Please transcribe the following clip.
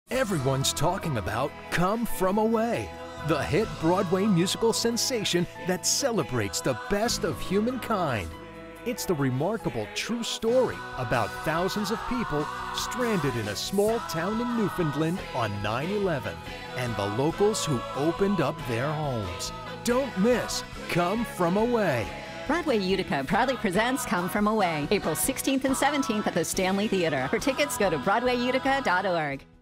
Everyone's talking about Come From Away, the hit Broadway musical sensation that celebrates the best of humankind. It's the remarkable true story about thousands of people stranded in a small town in Newfoundland on 9/11 and the locals who opened up their homes. Don't miss Come From Away. Broadway Utica proudly presents Come From Away, April 16th and 17th at the Stanley Theater. For tickets, go to BroadwayUtica.org.